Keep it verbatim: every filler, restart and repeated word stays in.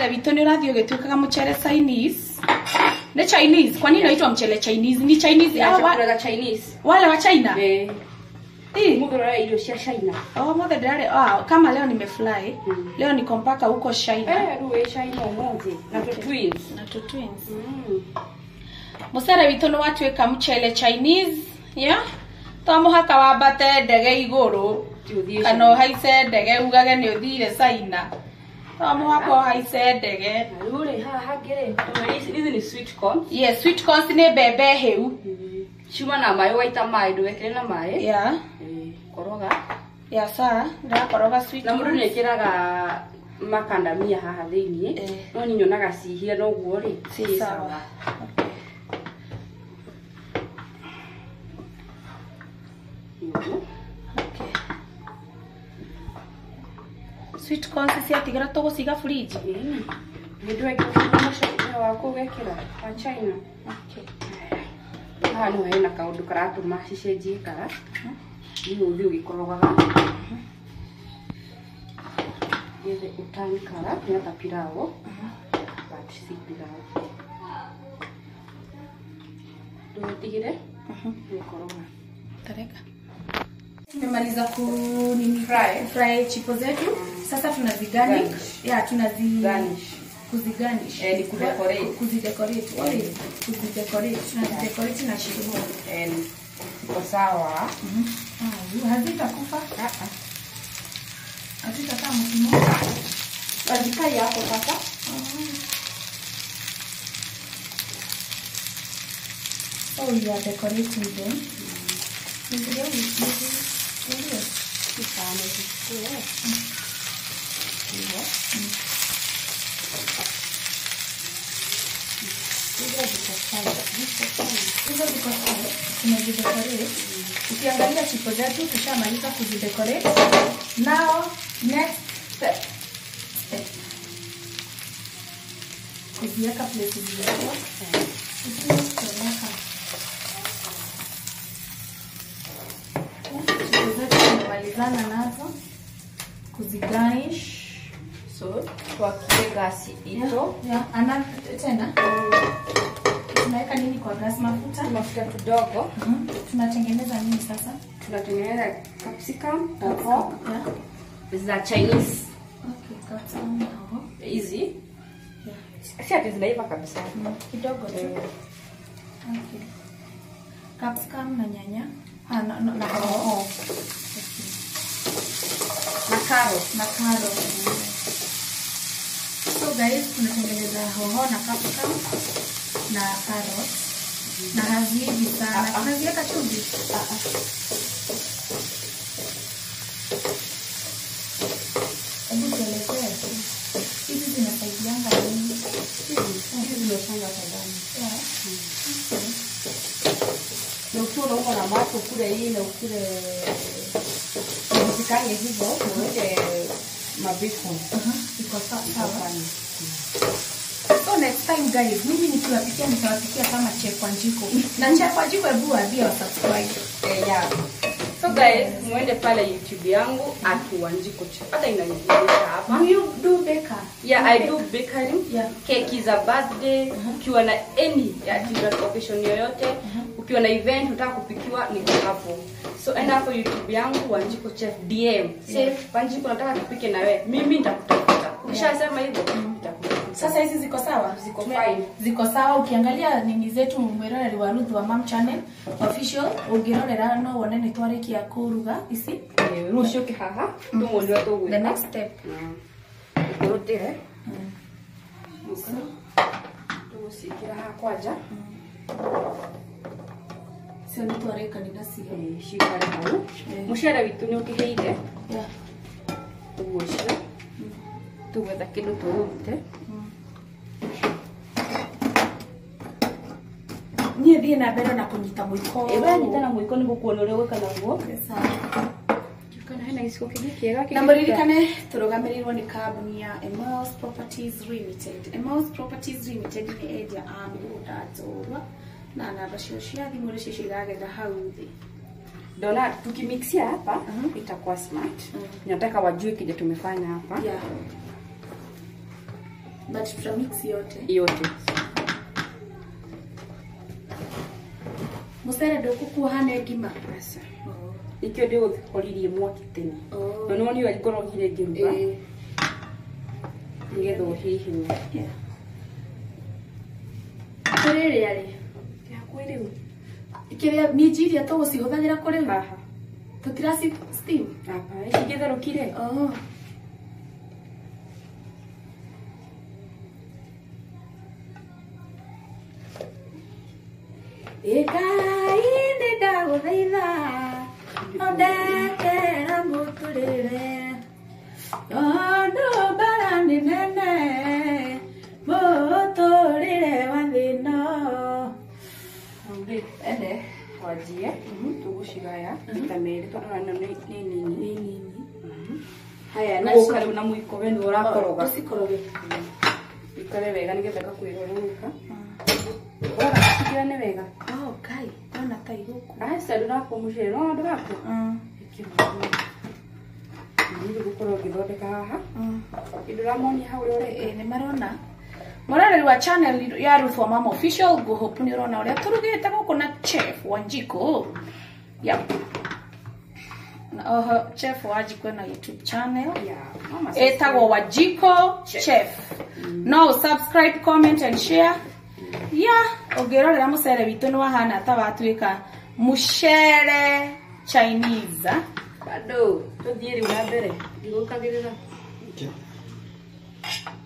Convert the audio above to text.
Mucere witu ni urathio gituikaga mucere Chinese. Ni Chinese. Kwa nini inaitwa mchele Chinese? Ni Chinese ya chakula Chinese. Wale wa China? Eh. Eh, mudhara ile cia China. Oh, mother dale. Ah, kama leo nimefly. Mm. Leo niko mpaka huko China. Eh, ruwe China umoje. Na to twins. Na to twins. Mm. Mucere witu ni watuika mchele Chinese, yeah? To muhaka wambate ndege iguru. Kana haice ndege ugage ni uthire China. To muhaka haice ndege. Rure ha hagere. Hizi ni sweet corn. Yes, sweet corn ni bebe heu. Shuma na mayo waita mai duwekere na mai. Yeah. Eh, koroga. Ya saa, nda koroga sweet. Na mundu nekiraga makandamia haha thiini. Eh. No ni nyonaga cihia no guo ri. Si sawa. Okay. Sweet corn si atigira to guciga fridge. Eh. Ni duwekere musho wa kugekira wa China. Okay. Ah, no hena kaundu karatuma cicenjie kara. Ni uthi ugikorogaga. Yethe utani kara ni ata pirao. But si pirao. Ndio tigire. Mhm. Nikoroga. Tareka. Tumemaliza ku nini fry fry chipo zetu. Sasa tunazigarnish. Yeah, tunazi garnish. Kuzigarnish. Eh, ni kudecorate. Kuzidecorate. Oi, kuzidecorate. Tunazidecorate na chipo. Eh, kwa sawa. Mhm. Ah, hazita kufa. Ah ah. Hazita kama kimo. Hazika yako sasa. Oh, you are decorating them. Ndio, ndio. Ndio. Kifanye kile. Ndio. Hizo ziko sawa. Tunazidecorate. Ukiangalia chipo zetu tushamaliza kuzidecorate. Now next step. Step. Kuziweka plate zilizo. Kuziweka. Chipo zetu tumemalizana nazo. Kuzigarnish. So, kwa kile gasi ito. Yeah, ana tena. Tunaweka nini kwa gas? Mafuta? Mafuta kidogo. Mhm. Tunatengeneza nini sasa? Tunatengeneza capsicum. Hapo. Yeah. Za Chinese. Okay, capsicum hapo. Easy. Yeah. Si ati zinaiva kabisa. Mm. Kidogo tu. Eh. Okay. Capsicum na nyanya. Ah, na na na hoho. Okay. Na carrot, na carrot. So guys, tunatengeneza hoho na capsicum na carrot. Na hazivi sana. Tunaziweka chumvi. Ah ah. Hebu tuelekee. Hizi zinasaidianga nini? Hizi zinasaidia ndani. Yeah. Na ukiwa uko na macho kule hii na ukule usikanye hivyo uweke mabiko. Aha. Iko sawa. So next time guys, mimi nikiwapikia nitawapikia kama chef Wanjiko. Na chef Wanjiko hebu waambie wa subscribe. Eh, yeah. So guys, muende pale YouTube yangu at Wanjiko. Hata inanionyesha hapa. Do you do baker? Yeah, I do bakery. Yeah. Cake za birthday, ukiwa na any ya children's occasion yoyote, ukiwa na event unataka kupikiwa niko hapo. So enda hapo YouTube yangu Wanjiko Chef D M. Say Wanjiko nataka tupike na wewe. Mimi nitakutafuta. Ukishasema hivyo nitakuta. Sasa hizi ziko sawa? Ziko fine. Ziko sawa. Ukiangalia nini zetu mwerere wa Ruth wa Mom Channel official, ungirorera no wone ni twariki ya kuruga isi. Eh, rucio kihaha. Tumundi wa tugwe. The next step. Kurutire. Musa. Tusikira ha kwaja. Sio ni twareka ni nasi. Eh, shikare hau. Mushara witu ni ukiheire. Yeah. Tugushira. Tuwetha kindu turute. Niye thie na mbere na kunyita muiko. Ewe nyita na muiko ni gukuona uri gwika naguo. Sawa. Kana hena giciko kingi kiega kingi. Na muririkane turugamirirwo ni kambuni ya Emmaus Properties Limited. Emmaus Properties Limited ni area angu datorwa na namba cio cia thimu ri cio iragetha hau thi. Dona tukimixia hapa uh -huh. Itakuwa smart. Uh -huh. Nataka wajue kile tumefanya hapa. Yeah. But tutamix yote. Yote. Musere ndoku kuhane ngima. Asa. Oh. Ikyo ndio thikoririe mwaki tene. Oh. No no ni walikono hire ngiruga. Eh. Nigetho hihi. Yeah. Kurere yari. Ya kwiriu. Ikiria minji iria tugucihuthagira kuri haha. Tutira steam. Apa, igitherukire. Oh. Ekaine ndaguthaitha ondekera muturire ondu bara ni nene muturire wa thina. Ende wajie tugushigaya itamere twana ni nini nini. Haya na ukare na muiko we ni urakoroga usikoroge ikare wega nigetha kakwirora wika ora kira ne wega. Oh kai ona kai guku asa ndako mushire no ndako mm ikimu ni gukoro githondeka haha mm idura moni haure ore eh ni marona Morale wa channel ya Ruth Mama Official go hope ni rona ore turugite guku na chef Wanjiko. Yep. Na uh, chef Wanjiko na YouTube channel. Yeah. Mama Etagwo Wanjiko chef. chef. Mm. No subscribe, comment and share. Mm. Yeah, ogero musere bitu no hana tabatuika mushere Chinese. Bado, to dieri una bere. Digo kabirira. Okay.